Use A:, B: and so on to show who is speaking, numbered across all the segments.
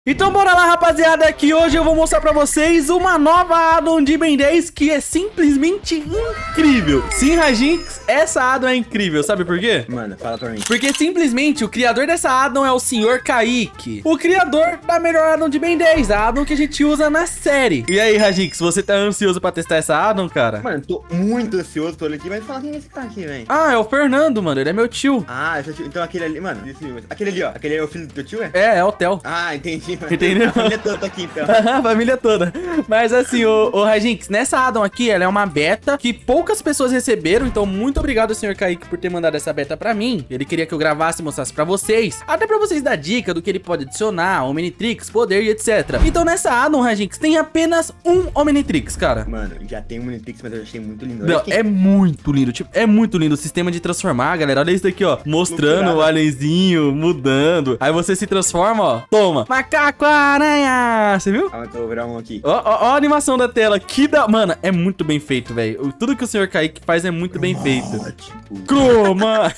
A: Então bora lá, rapaziada, que hoje eu vou mostrar pra vocês uma nova addon de Ben 10 que é simplesmente incrível. Sim, Rajinx, essa addon é incrível, sabe por quê?
B: Mano, fala pra mim.
A: Porque simplesmente o criador dessa addon é o Sr. Kaique, o criador da melhor addon de Ben 10, a addon que a gente usa na série. E aí, Rajinx, você tá ansioso pra testar essa addon, cara?
B: Mano, tô muito ansioso, tô olhando aqui, mas fala quem é esse cara aqui, velho.
A: Ah, é o Fernando, mano, ele é meu tio.
B: Ah, é seu tio. Então aquele ali, mano, aquele ali, ó, aquele é o filho do teu tio, é?
A: É o Theo.
B: Ah, entendi, mano.
A: Entendeu?
B: A família toda tá aqui, então.
A: A família toda. Mas assim, o Rajinx, nessa addon aqui, ela é uma beta que poucas pessoas receberam. Então, muito obrigado, Sr. Kaique, por ter mandado essa beta pra mim. Ele queria que eu gravasse e mostrasse pra vocês. Até pra vocês dar dica do que ele pode adicionar, Omnitrix, poder e etc. Então, nessa addon, Rajinx, tem apenas um Omnitrix, cara.
B: Mano, já tem um Omnitrix, mas eu achei muito lindo.
A: Não, é muito lindo, tipo, é muito lindo o sistema de transformar, galera. Olha isso daqui, ó, mostrando o alienzinho mudando. Aí você se transforma, ó, toma, macaco aranha, você viu?
B: Ah, então eu vou virar um aqui.
A: Ó a animação da tela, que da... Mano, é muito bem feito, velho. Tudo que o Sr. Kaique faz é muito bem feito. Croma!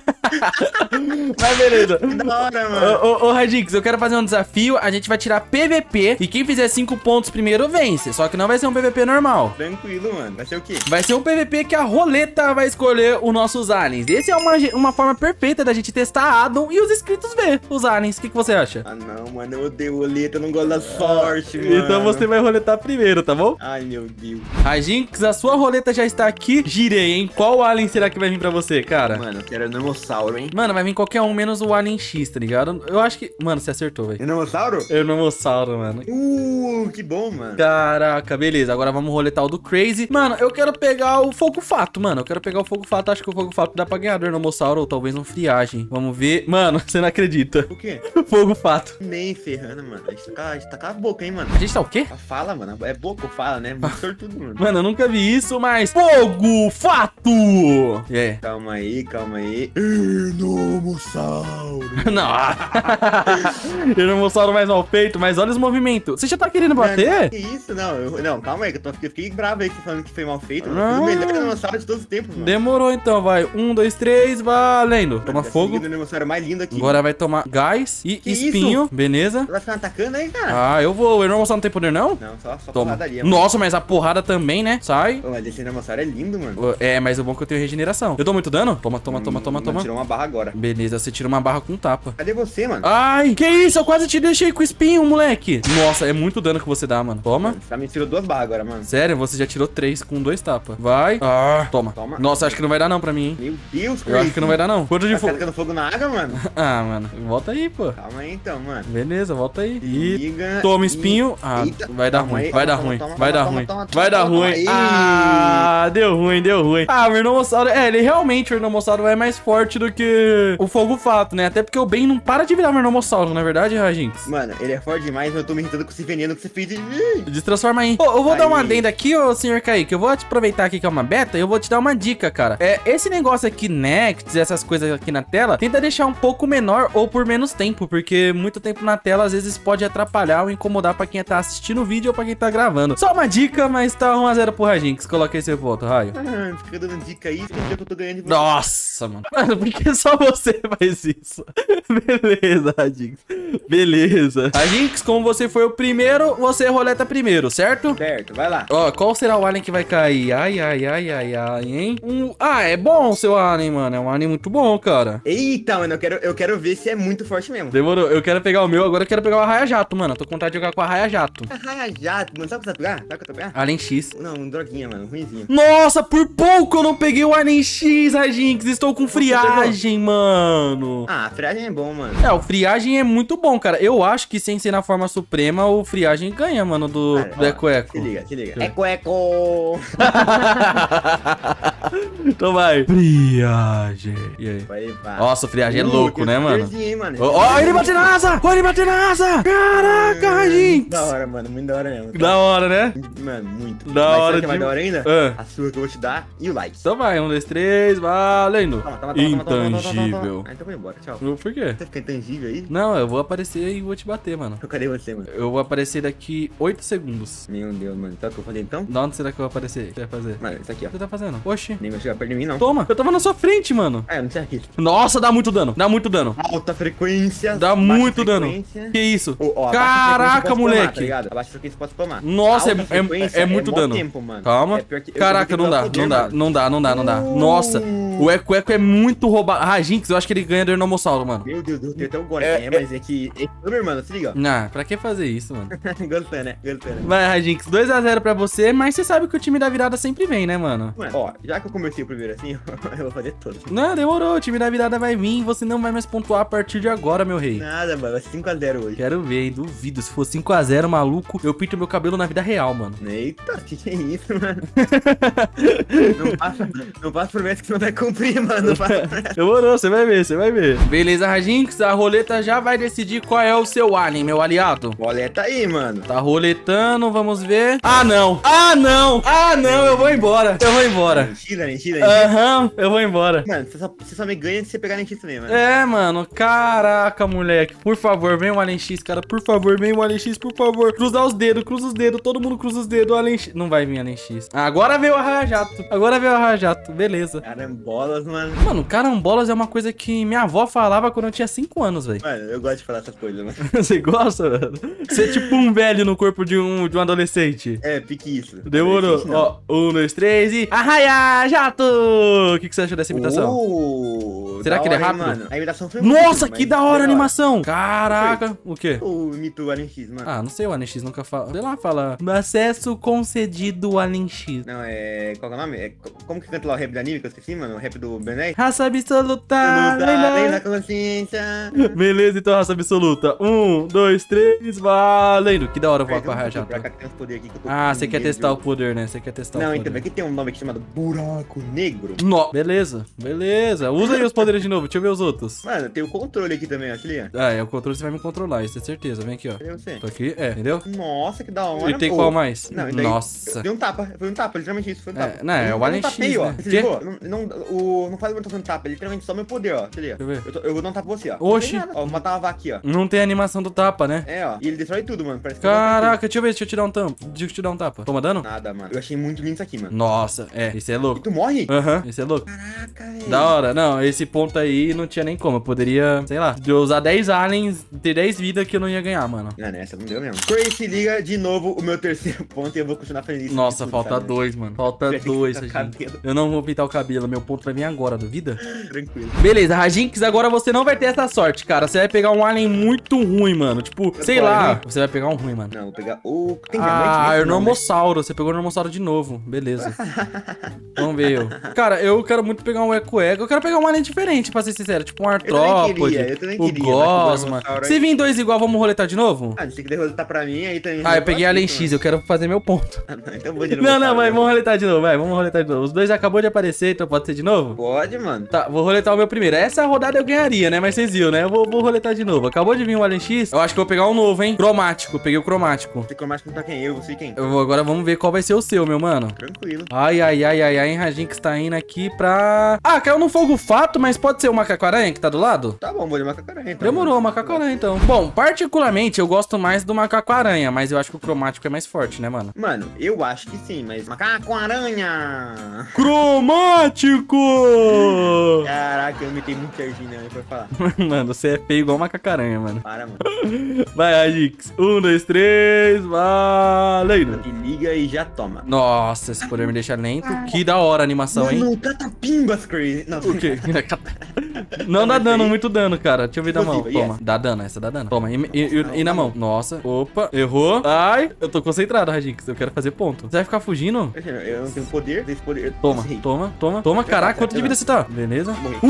A: Mas beleza.
B: Que da hora, mano.
A: Ô, Rajinx, eu quero fazer um desafio. A gente vai tirar PVP e quem fizer 5 pontos primeiro vence. Só que não vai ser um PVP normal.
B: Tranquilo, mano. Vai ser o quê?
A: Vai ser um PVP que a roleta vai escolher os nossos aliens. Esse é uma forma perfeita da gente testar a addon e os inscritos ver os aliens. O que você acha?
B: Ah, não, mano. Eu odeio roleta. Eu não gosto da sorte, mano.
A: Então você vai roletar primeiro, tá bom?
B: Ai, meu Deus.
A: Rajinx, a sua roleta já está aqui. Girei, hein? Qual alien será que vai vir pra você, cara?
B: Mano, eu quero Enormossauro, hein?
A: Mano, vai vir qualquer um menos o alien X, tá ligado? Eu acho que... Mano, você acertou, velho.
B: Enormossauro?
A: Enormossauro, mano.
B: Que bom, mano.
A: Caraca, beleza. Agora vamos roletar o do Crazy. Mano, eu quero pegar o Fogo Fato, mano. Eu quero pegar o Fogo Fato. Acho que o Fogo Fato dá pra ganhar do Enormossauro ou talvez um Friagem. Vamos ver. Mano, você não acredita.
B: O quê?
A: Fogo Fato.
B: Nem ferrando, mano. A gente tá com a boca, hein, mano.
A: A gente tá o quê?
B: A fala, mano. É boca ou fala, né? Muito sortudo, mano.
A: Mano, eu nunca vi isso, mas... Fogo Fato! É.
B: Calma aí, calma aí. Enormossauro.
A: Não. Enormossauro mais mal feito, mas olha os movimentos. Você já tá querendo bater?
B: Que isso? Não, calma aí, que eu fiquei bravo aí falando que foi mal feito.
A: Não.
B: Foi o melhor Enormossauro de todos os tempos, mano.
A: Demorou então, vai. 1, 2, 3, valendo. Toma fogo.
B: O Enormossauro mais lindo aqui.
A: Agora vai tomar gás e
B: Que
A: espinho.
B: isso?
A: Beleza.
B: Vai ficar atacando aí, cara?
A: Ah, eu vou. O Enormossauro não tem poder, não?
B: Não, só
A: Toma.
B: porradaria, mano.
A: Nossa, mas a porrada também, né? Sai.
B: Pô, mas esse Enormossauro é lindo, mano.
A: É, mas o bom é que eu tenho regeneração. Eu dou muito dano? Toma.
B: Mano, tirou uma barra agora.
A: Beleza, você tira uma barra com tapa.
B: Cadê você, mano?
A: Ai, que isso? Eu quase te deixei com espinho, moleque. Nossa, é muito dano que você dá, mano. Toma.
B: Você tá me tirou 2 barras agora, mano.
A: Sério, você já tirou 3 com 2 tapas. Vai. Ah, toma.
B: Toma.
A: Nossa, acho que não vai dar não pra mim, hein?
B: Meu Deus,
A: Eu acho que não vai dar não. Quanto de
B: Tá
A: fogo?
B: colocando fogo na água, mano?
A: Ah, mano. Volta aí, pô.
B: Calma aí, então, mano.
A: Beleza, volta aí. E
B: Liga
A: toma espinho. Ah,
B: Eita.
A: vai dar
B: Toma
A: ruim.
B: aí.
A: Vai dar
B: Toma,
A: ruim.
B: toma,
A: Vai dar
B: toma,
A: ruim.
B: toma,
A: Vai dar
B: toma,
A: ruim.
B: aí.
A: Ah, deu ruim. Ah, o Enormossauro... É, ele realmente, o Enormossauro é mais forte do que o Fogo Fato, né? Até porque o Ben não para de virar um Enormossauro, não é verdade, Rajinx?
B: Mano, ele é forte demais, mas eu tô me irritando com esse veneno que você fez.
A: Destransforma aí. Pô, eu vou dar uma
B: Aí.
A: adenda aqui, ô Sr. Kaique. Eu vou te aproveitar aqui que é uma beta e eu vou te dar uma dica, cara. Esse negócio aqui, Next, essas coisas aqui na tela, tenta deixar um pouco menor ou por menos tempo, porque muito tempo na tela às vezes pode atrapalhar ou incomodar pra quem tá assistindo o vídeo ou pra quem tá gravando. Só uma dica, mas tá 1 a 0 pro Rajinx. Coloca aí seu voto, Raio.
B: Ah, fica dando dica aí, fica que eu tô ganhando de você.
A: Nossa, mano. Mano, por que só você faz isso? Beleza, Rajinx. Beleza. Rajinx, como você foi o primeiro, você roleta primeiro, certo?
B: Certo, vai lá.
A: Ó, qual será o alien que vai cair? Ai, hein? Ah, é bom o seu alien, mano. É um alien muito bom, cara.
B: Eita, mano, eu quero ver se é muito forte mesmo.
A: Demorou. Eu quero pegar o meu, agora eu quero pegar o Arraia Jato, mano. Eu tô com vontade de jogar com o Arraia Jato.
B: Arraia jato, mano, sabe o que você vai pegar? Sabe o que eu vou pegar?
A: Alien X.
B: Não, um droguinha, mano, ruimzinho.
A: Nossa, por pouco eu não peguei o Alien X, Rajinx. Estou com friagem, mano.
B: Ah, a friagem é bom, mano.
A: É, o friagem é muito bom, cara. Eu acho que sem ser na forma suprema, o friagem ganha, mano, do Eco-Eco.
B: Se liga. Eco.
A: Então vai. Friagem. E aí?
B: Vai.
A: Nossa, o friagem é louco, né, mano?
B: Hein, mano.
A: Ó, ele bate na asa! Ó, ele bate na asa! Caraca, Rajinx!
B: Da hora, mano, muito da hora mesmo.
A: Da hora, né?
B: Mano, muito.
A: Da
B: Mas
A: hora
B: sabe o que é mais da hora ainda?
A: Ah.
B: A sua que eu vou te dar e o like.
A: Então vai, 1, 2, 3, valendo.
B: Toma.
A: Intangível.
B: Ah, então vai embora, tchau.
A: Por quê?
B: Você fica intangível aí?
A: Não, eu vou aparecer e vou te bater, mano.
B: Cadê você, mano?
A: Eu vou aparecer daqui 8 segundos.
B: Meu Deus, mano. Sabe o que eu falei então?
A: Da onde será que eu vou aparecer? O que você vai fazer?
B: Mano, isso aqui,
A: O
B: ó.
A: que você tá fazendo? Oxi.
B: Nem vai chegar perto de mim, não.
A: Toma, eu tava na sua frente, mano.
B: Ah, eu não sei aqui.
A: Nossa, dá muito dano. Dá muito dano.
B: Alta frequência.
A: Dá
B: baixa
A: muito dano.
B: frequência.
A: Que isso?
B: Ó,
A: Caraca,
B: abaixa frequência pode spamar,
A: moleque.
B: tá ligado? Abaixa frequência pode spamar.
A: Nossa,
B: Alta frequência
A: é muito
B: mó
A: dano.
B: tempo, mano.
A: Calma.
B: É pior que- eu
A: Caraca,
B: vou
A: não
B: ter
A: dá,
B: que dar
A: não dá,
B: poder,
A: não dá, não dá, não dá. Nossa, o Eco é muito roubado. Ah, Jinx, eu acho que ele ganha do Ernomossauro, mano.
B: Meu Deus, eu tenho até o Gore.
A: É,
B: Mas é que... Meu irmão, se liga, ó.
A: Nah, pra que fazer isso, mano?
B: Gostando, né? Gostando.
A: Vai, Rajinx, 2x0 pra você, mas você sabe que o time da virada sempre vem, né, mano?
B: Mano, ó, já que eu comecei o primeiro assim, eu vou fazer todos.
A: Não, demorou, o time da virada vai vir e você não vai mais pontuar a partir de agora, meu rei.
B: Nada, mano. Vai ser 5x0 hoje.
A: Quero ver, hein, duvido. Se for 5x0, maluco, eu pinto meu cabelo na vida real, mano.
B: Eita, que é isso, mano? não passa promessa que você não vai cumprir, mano. Não passa promessa.
A: Demorou, você vai ver, você vai ver. Beleza, Rajinx, a roleta já vai decidir qual é o seu alien, meu aliado.
B: Boleta aí, mano.
A: Tá roletando, vamos ver. Ah, não. Ah, não. Ah, não, eu vou embora. Eu vou embora.
B: Mentira.
A: Aham, eu vou embora.
B: Mano, você só me ganha se você pegar nem também, mano.
A: É, mano, caraca, moleque. Por favor, vem o Alien X, cara. Por favor, vem o Alien X, por favor. Cruzar os dedos, cruza os dedos. Todo mundo cruza os dedos. Alien X. Não vai vir Alien X. Ah, agora veio o Arraia-Jato. Agora veio o Arraia-Jato. Beleza.
B: Carambolas, mano.
A: Mano, carambolas é uma coisa que minha avó falava quando eu tinha 5 anos, velho.
B: Mano, eu gosto de falar essas coisas, mano.
A: Você gosta, mano? Você é tipo um velho no corpo de um adolescente.
B: É, pique isso.
A: Demorou.
B: Não.
A: Ó, 1, 2, 3 e... Arraia-Jato! O que você achou dessa imitação? Será
B: Da
A: que ele é
B: hora, hein,
A: rápido?
B: mano? A imitação foi muito,
A: Nossa,
B: mas
A: que da hora a
B: foi
A: animação! Caraca! O quê?
B: O mito Alien X, mano.
A: Ah, não sei, o Alien X nunca fala. Sei lá, fala. Acesso concedido Alien X.
B: Não, qual que é o nome? Como que canta lá o rap do anime que eu esqueci, mano? O rap do Ben 10?
A: Raça absoluta!
B: Lei da consciência.
A: Beleza, então raça absoluta. 1, 2, 3, valendo! Que da hora eu vou com a Raja.
B: Pra cá que tem uns poderes aqui que eu tô
A: Ah,
B: com
A: você quer
B: medo.
A: testar o poder, né? Você quer testar o
B: Não,
A: poder.
B: então, aqui tem um nome aqui chamado Buraco Negro.
A: No. Beleza, beleza. Usa aí os poderes de novo, deixa eu ver os outros.
B: Mano, tem o controle aqui também, ó, se liga.
A: Ah, é o controle, você vai me controlar, isso é certeza. Vem aqui, ó.
B: Cadê você?
A: Tô aqui, entendeu?
B: Nossa, que da hora.
A: E tem
B: pô.
A: qual mais?
B: Não, e daí,
A: Nossa.
B: Deu um tapa, foi um tapa, literalmente isso, foi um
A: É,
B: tapa.
A: não, é
B: Eu
A: o Alien
B: não tapei,
A: X,
B: ó.
A: né?
B: Você
A: Quê?
B: ligou? Não faz muito tapa, é literalmente só meu poder, ó. Se liga.
A: Deixa eu ver.
B: Eu vou dar um tapa pra você, ó.
A: Oxi.
B: Não tem nada. Ó, vou matar uma vaca aqui, ó.
A: Não tem animação do tapa, né?
B: É, ó. E ele destrói tudo, mano. Parece que
A: Caraca, deixa eu ver, deixa eu te dar um tapa. Deixa eu te dar um tapa. Toma dano?
B: nada, mano. Eu achei muito lindo isso aqui, mano.
A: Nossa, esse é
B: E
A: louco.
B: tu morre?
A: Aham, esse é louco.
B: Caraca, velho.
A: Da hora. Não, esse ponto aí não tinha nem como. Eu poderia, sei lá, de eu usar 10 aliens, ter 10 vidas que eu não ia ganhar, mano.
B: Não, nessa não deu mesmo. Crazy, liga de novo o meu terceiro ponto e eu vou continuar fazendo isso.
A: Nossa,
B: tudo,
A: falta
B: sabe?
A: 2, mano. Falta
B: Vai ter que
A: 2,
B: pintar o
A: Rajinx.
B: cabelo.
A: Eu não vou pintar o cabelo. Meu ponto vai vir agora, duvida?
B: Tranquilo.
A: Beleza, Rajinx, agora você não vai ter essa sorte, cara. Você vai pegar um alien muito ruim, mano. Tipo, sei lá. Você vai pegar um ruim, mano.
B: Não, vou pegar o... Tem diamante
A: Ah,
B: nesse, não, né?
A: Ernomossauro. Você pegou o Ernomossauro de novo. Beleza. Vamos ver eu. Cara, eu quero muito pegar um Eco-Ego. Eu quero pegar um alien diferente, pra ser sincero. Tipo um Artrópode,
B: eu também
A: o
B: queria,
A: Gosma.
B: mas o
A: Se vir dois igual, vamos roletar de novo?
B: Ah, você tem que derrotar pra mim, aí também...
A: Ah, eu peguei Alien X. Eu quero fazer meu ponto.
B: Então vou de novo.
A: Não, vai, vamos roletar de novo. Vai, vamos roletar de novo. Os dois acabou de aparecer, então pode ser de novo?
B: Pode, mano.
A: Tá, vou roletar o meu primeiro. Essa rodada eu ganharia, né? Mas vocês viram, né? Eu vou roletar de novo. Acabou de vir um Alien X. Eu acho que eu vou pegar um novo, hein? Cromático. Peguei o cromático.
B: Você cromático não tá quem? Eu, você quem?
A: Agora vamos ver qual vai ser o seu, meu mano.
B: Tranquilo.
A: Ai, Rajinx tá indo aqui pra... Ah, caiu no fogo fato, mas pode ser o macaco-aranha que tá do lado?
B: Tá bom, vou de macaco-aranha, então.
A: Demorou, o macaco-aranha, então. Bom, particularmente, eu gosto mais do macaco-aranha, mas eu acho que o cromático é mais forte, né, mano?
B: Mano, eu acho que sim, mas... Macaco-aranha!
A: Cromático!
B: Caraca, eu metei muito certinho, né? Pra falar.
A: Mano, você é feio igual macaco-aranha, mano.
B: Para, mano.
A: Vai, Rajinx. 1, 2, 3, valendo.
B: E liga e já toma.
A: Nossa, esse poder me deixa lento. Que da hora a animação, hein?
B: Mano, catapimbas, Crazy. Não,
A: O quê? Não dá dano, muito dano, cara. Deixa eu ver da mão.
B: Impossível,
A: Toma. Dá dano, essa dá dano. Toma, e na mão. Nossa. Opa, errou. Ai, eu tô concentrado, Rajinx. Eu quero fazer ponto. Você vai ficar fugindo?
B: Eu não tenho poder, desse poder.
A: Toma,
B: Errei.
A: toma. Caraca, quanto de vida você tá? Beleza.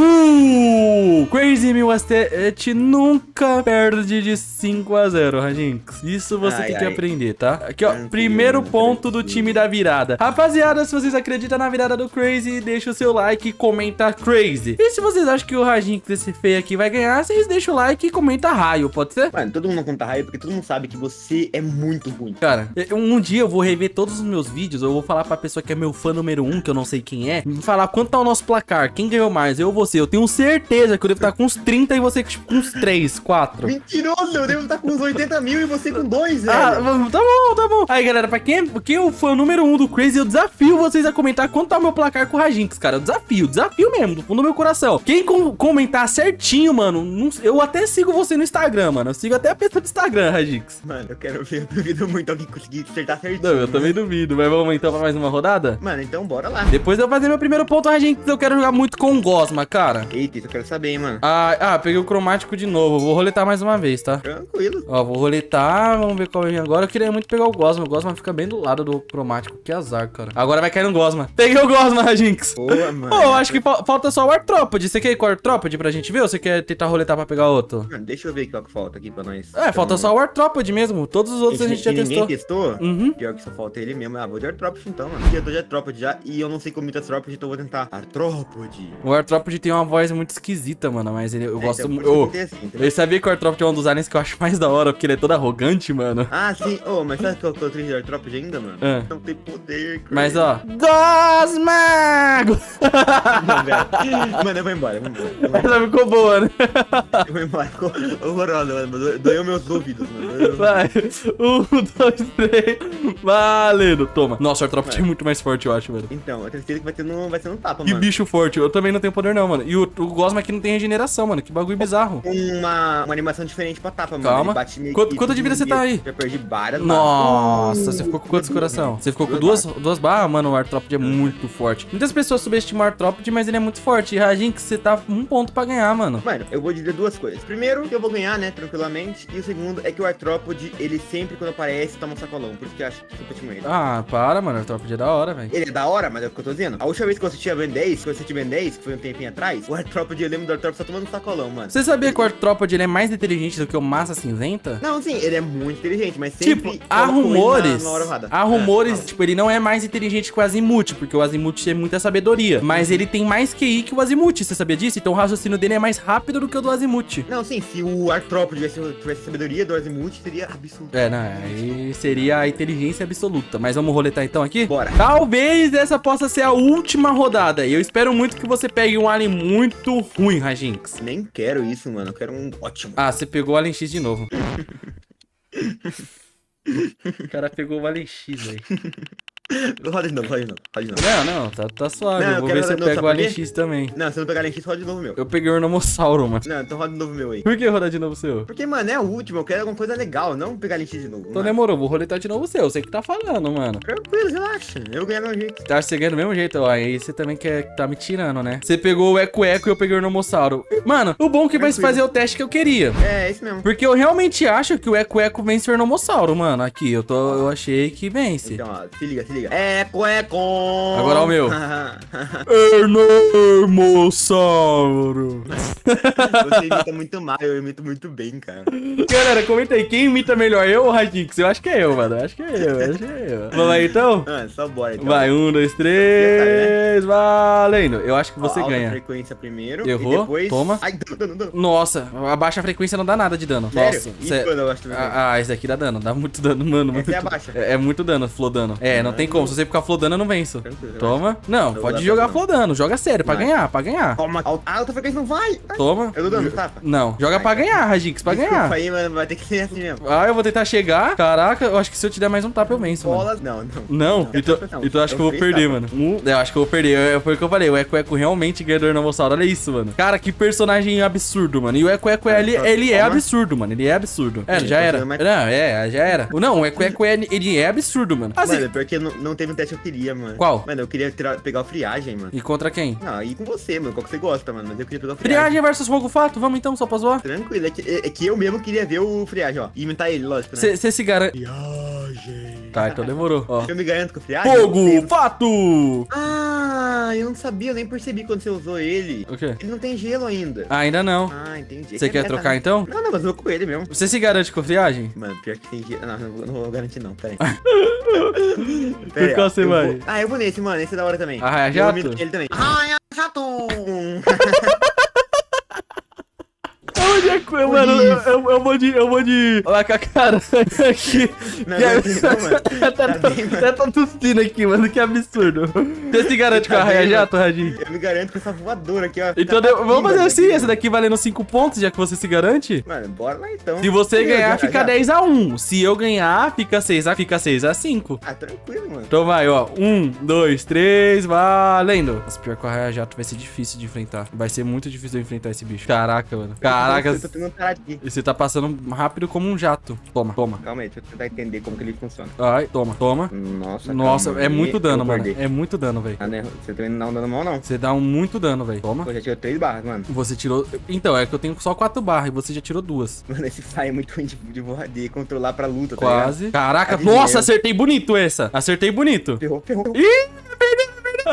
B: Morri.
A: Crazy Mil Astet nunca perde de 5-0, Rajinx. Isso você
B: Ai,
A: tem que
B: ai.
A: aprender, tá? Aqui, ó.
B: Tranquilo,
A: Primeiro ponto do
B: tranquilo.
A: time da virada. Rapaziada, se vocês acreditam na virada do Crazy, deixa o seu like e comenta Crazy. E se vocês acham que o Rajinx, esse feio aqui, vai ganhar, vocês deixam o like e comenta raio, pode ser?
B: Mano, todo mundo conta raio porque todo mundo sabe que você é muito ruim.
A: Cara, um dia eu vou rever todos os meus vídeos, eu vou falar pra pessoa que é meu fã número 1, que eu não sei quem é, me falar quanto tá o nosso placar, quem ganhou mais, eu ou você. Eu tenho certeza que eu devo estar com uns 30 e você tipo, com uns 3, 4.
B: Mentiroso, eu devo estar com uns 80 mil e você com 2, velho.
A: Ah, tá bom, tá bom. Aí, galera, pra quem eu for o número 1 do Crazy, eu desafio vocês a comentar quanto tá o meu placar com o Rajinx, cara. Eu desafio mesmo, do fundo do meu coração. Quem comentar certinho, mano, eu até sigo você no Instagram, mano. Eu sigo até a pessoa do Instagram, Rajinx.
B: Mano, eu quero ver, eu duvido muito alguém conseguir acertar certinho.
A: Não, eu também duvido, mas vamos então pra mais uma rodada?
B: Mano, então bora lá.
A: Depois de eu fazer meu primeiro ponto, Rajinx, eu quero jogar muito com o Gosma, cara.
B: Eita, isso eu quero saber, hein, mano.
A: Peguei o cromático de novo. Vou roletar mais uma vez, tá?
B: Tranquilo.
A: Ó, vou roletar, vamos ver qual é agora. Eu queria muito pegar o Gosma. O Gosma fica bem do lado do cromático. Que azar, cara. Agora vai cair no Gosma. Peguei o Gosma, Rajinx.
B: Boa, mano.
A: Pô, acho que falta só o Artrópode. Você quer ir com o Artrópode pra gente ver ou você quer tentar roletar pra pegar outro?
B: Mano, deixa eu ver qual que falta aqui pra nós.
A: Falta só o Artrópode mesmo. Todos os outros a gente já testou.
B: Ninguém testou?
A: Uhum.
B: Pior que só falta ele mesmo. Vou de Artrópode então, mano. Eu tô de Artrópode já e eu não sei como Artrópode, então eu vou tentar Artrópode.
A: O Artrópode tem uma voz muito esquisita, mano, mas eu gosto
B: então,
A: muito.
B: Assim,
A: Eu sabia que o Artrópode é um dos aliens que eu acho mais da hora, porque ele é todo arrogante, mano.
B: Ah, sim. Mas sabe que eu tô triste de Artrópode ainda, mano? Não tem poder, cara.
A: Mas, ó. Gosma!
B: Não, velho. Mano, eu vou embora.
A: Essa ficou boa, né?
B: Eu vou embora. Ficou horrorosa, mano. Doeu meus ouvidos, mano.
A: Vai. 1, 2, 3. Valendo. Toma. Nossa, o Artrópode é muito mais forte, eu acho, velho.
B: Então, eu tenho certeza que vai ser no tapa,
A: Que
B: mano.
A: bicho forte. Eu também não tenho poder, não, mano. E o Gosma aqui não tem regeneração, mano. Que bagulho bizarro.
B: Uma animação diferente pra tapa, mano.
A: Calma. Quanto de vida você tá aí?
B: Eu perdi várias.
A: Nossa, você ficou com quantos coração? Você ficou com duas barras? Mano, o Artrópode é muito forte. Muitas pessoas subestimam o Artrópode, mas ele é muito forte. E a gente, você tá 1 ponto pra ganhar, mano.
B: Mano, eu vou dizer duas coisas. Primeiro, que eu vou ganhar, né, tranquilamente. E o segundo é que o Artrópode, ele sempre, quando aparece, toma um sacolão. Por isso que eu acho que eu continuo ele.
A: Ah, para, mano. O Artrópode é da hora, velho.
B: Ele é da hora, mas é o que eu tô dizendo. A última vez que eu assisti a Ben 10, que foi um tempinho atrás, o Artrópode, eu lembro do Artrópode só tomando um sacolão, mano.
A: Você sabia que o Artrópode ele é mais inteligente do que o Massa Cinzenta?
B: Não, sim, ele é muito inteligente, mas sempre...
A: Tipo, há rumores,
B: fala.
A: tipo, ele não é mais inteligente que o Azimuth, porque o Azimuth tem muita sabedoria, mas ele tem mais QI que o Azimuth, você sabia disso? Então o raciocínio dele é mais rápido do que o do Azimuth.
B: Não, sim, se o Artrópode tivesse a sabedoria do Azimuth, seria absurdo.
A: Não, aí seria a inteligência absoluta, mas vamos roletar então aqui?
B: Bora.
A: Talvez essa possa ser a última rodada, e eu espero muito que você pegue um alien muito ruim, Rajinx.
B: Nem quero isso, mano, eu quero um ótimo.
A: Ah, você pegou o Alien X de novo. O cara pegou o Alien X, velho.
B: Roda de novo.
A: Não, tá suave.
B: Não,
A: eu vou ver se eu pego o Alien X também.
B: Não, se eu não pegar Alien X, roda de novo meu.
A: Eu peguei o Ornomossauro, mano.
B: Não, então roda de novo meu aí.
A: Por que rodar de novo o seu?
B: Porque, mano, é o último, eu quero alguma coisa legal, não pegar Alien X de novo.
A: Então demorou, vou roletar de novo o seu. Você que tá falando, mano.
B: Tranquilo, relaxa. Eu ganhei do meu jeito.
A: Tá seguindo do mesmo jeito, ó. Aí você também tá me tirando, né? Você pegou o Eco e eu peguei o Ornomossauro. Mano, o bom é que vai fazer o teste que eu queria.
B: É, isso mesmo.
A: Porque eu realmente acho que o Eco vence o Ornomossauro, mano. Aqui, eu achei que vence.
B: Então, ó, se liga. Eco.
A: Agora o meu. Ornomossauro.
B: Você imita muito mal, eu imito muito bem, cara.
A: Galera, comenta aí, quem imita melhor, eu ou o Rajinx? Eu acho que é eu, mano. Acho que é eu. Vamos lá, então?
B: Só bora, então.
A: Vai, 1, 2, 3, valendo. Eu acho que você
B: alta
A: ganha.
B: Frequência primeiro.
A: Errou,
B: e depois...
A: toma.
B: Ai, dano.
A: Nossa, a baixa frequência não dá nada de dano.
B: Sério?
A: Nossa.
B: Isso quando eu gosto também.
A: Esse daqui dá dano, dá muito dano, mano.
B: Essa é a baixa.
A: É muito dano, flodano. Não tem como. Se você ficar flodano, eu não venço.
B: Tranquilo,
A: Toma. Não, pode jogar flodano. Joga sério, pra ganhar.
B: Calma, alta frequência não vai.
A: Toma.
B: Eu tô dando, tapa.
A: Não, joga pra ganhar, Rajinx, pra ganhar.
B: Desculpa aí, mano, vai ter que ser assim mesmo.
A: Eu vou tentar chegar. Caraca, eu acho que se eu te der mais um tapa, eu venço, mano.
B: Bolas, não.
A: Não? Então eu acho que eu vou perder, mano. Eu acho que eu vou perder. Foi o que eu falei. O Eco realmente ganha do Ornomossauro. Olha isso, mano. Cara, que personagem absurdo, mano. E o Eco ele é absurdo, mano. Ele é absurdo. Já era. Não, já era. Não, o Eco ele é absurdo, mano. Assim,
B: mano, porque não teve um teste que eu queria, mano.
A: Qual?
B: Mano, eu queria pegar o friagem, mano.
A: E contra quem?
B: Não, e com você, mano. Qual que você gosta, mano. Mas eu queria pegar o friagem.
A: Friagem versus Fogo Fato? Vamos então, só pra zoar?
B: Tranquilo. É que eu mesmo queria ver o friagem, ó. E imitar ele, lógico, né?
A: Você se garante.
B: Friagem.
A: Tá, então demorou, ó.
B: Eu me garanto com o friagem.
A: Fogo Fato!
B: Eu não sabia, eu nem percebi quando você usou ele.
A: O quê?
B: Ele não tem gelo ainda.
A: Ainda não.
B: Entendi.
A: Você quer trocar então?
B: Não, mas eu vou com ele mesmo.
A: Você se garante com friagem?
B: Mano, pior que tem gelo. Não vou garantir não, pera aí.
A: Por qual você vai?
B: Eu vou nesse, mano. Esse é da hora também.
A: Arraia Jato?
B: Ele também. Arraia Jato!
A: Mano, eu vou de... Olha com a cara aqui.
B: Não, mano.
A: Até tá tossindo aqui, mano, que absurdo. Você se garante com a raia-jato, Radinho?
B: Eu me garanto com essa voadora aqui, ó.
A: Então, vamos fazer assim, essa daqui valendo 5 pontos, já que você se garante?
B: Mano, bora lá então.
A: Se você ganhar, fica 10-1. Se eu ganhar, fica 6-5.
B: Ah, tranquilo, mano.
A: Então vai, ó. 1, 2, 3, valendo. Nossa, pior que o raia-jato vai ser difícil de enfrentar. Vai ser muito difícil de enfrentar esse bicho. Caraca, mano. Caraca.
B: Eu tô tentando parar aqui.
A: E você tá passando rápido como um jato. Toma.
B: Calma aí, deixa eu tentar entender como que ele funciona.
A: Ai, toma. Nossa, é muito dano, mano. É muito dano, velho.
B: Ah, né? Você também não dá um dano mal, não.
A: Você dá muito dano, velho. Toma.
B: Pô, já tirou 3 barras, mano.
A: Você tirou... Então, é que eu tenho só 4 barras e você já tirou 2.
B: Mano, esse sai é muito ruim de controlar pra luta, tá
A: Quase.
B: ligado?
A: Caraca,
B: Adivinha.
A: nossa, acertei bonito essa. Acertei bonito.
B: Ferrou.
A: Ih, perdeu.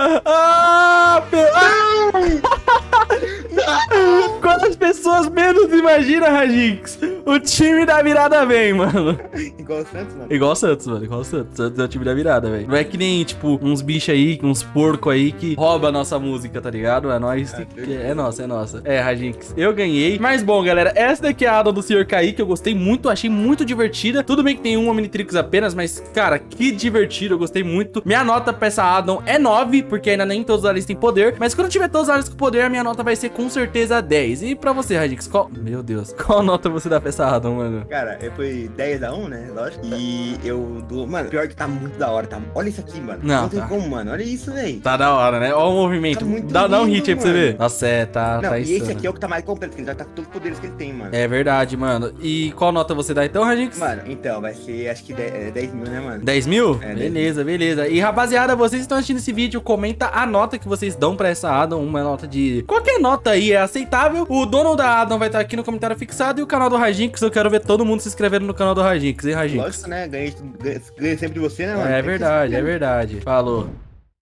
A: Quantas pessoas menos imagina, Radix? O time da virada vem, mano.
B: Igual o Santos, mano.
A: Igual o Santos, mano. Igual o Santos. Santos é o time da virada, velho. Não é que nem, tipo, uns bichos aí, uns porco aí que rouba a nossa música, tá ligado? É nós. É nossa. É, Radix. Eu ganhei. Mas bom, galera, essa daqui é a Addon do Sr. Kaique. Eu gostei muito, achei muito divertida. Tudo bem que tem uma Omnitrix apenas, mas, cara, que divertido. Eu gostei muito. Minha nota pra essa Addon é 9, porque ainda nem todos os aliens têm poder. Mas quando tiver todos os aliens com poder, a minha nota vai ser com certeza 10. E pra você, Radix, Meu Deus. Qual nota você dá pra essa Addon, mano?
B: Cara, foi 10-1, né? Lógico. E eu dou... Mano, pior que tá muito da hora, tá? Olha isso aqui, mano.
A: Não
B: tem
A: tá.
B: como, mano. Olha isso, velho.
A: Tá da hora, né? Ó o movimento.
B: Tá muito
A: Dá um
B: lindo,
A: hit aí pra você
B: mano.
A: ver. Nossa, tá
B: Não, e
A: insano.
B: esse aqui é o que tá mais completo, porque ele já tá com todos os poderes que ele tem, mano.
A: É verdade, mano. E qual nota você dá então, Radix?
B: Mano, então, vai ser, acho que 10 mil, né, mano?
A: 10 mil?
B: É,
A: beleza. E rapaziada, vocês estão assistindo esse vídeo, comenta a nota que vocês dão pra essa Addon. Uma nota de... Qualquer nota aí é aceitável. O dono da Addon vai estar aqui no comentário fixado. E o canal do Radix, eu quero ver todo mundo se inscrevendo no canal do Radix, hein, Radix?
B: Lógico, né? Ganhei sempre de você, né, mano?
A: É verdade. Falou.